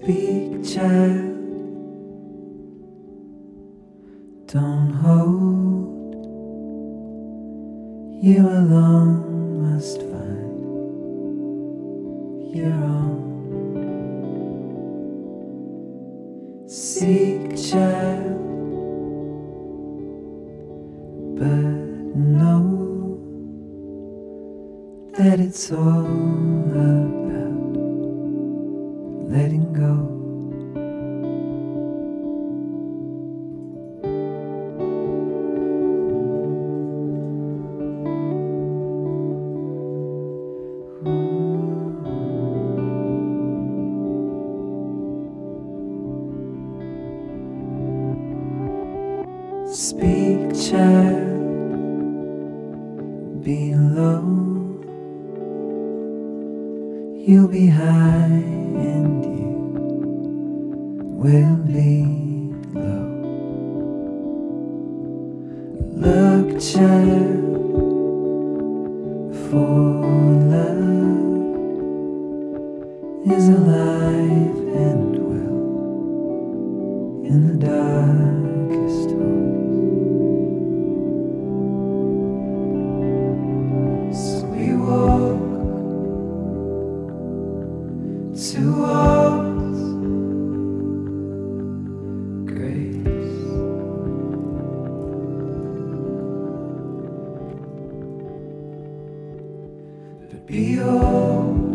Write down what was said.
Speak, child, don't hold. You alone must find your own. Seek, child, but know that it's all about letting go. Speak, child, be low. You'll be high and you will be low. Look, child, for love is alive and well in the darkest hole. So we walk towards grace. But behold,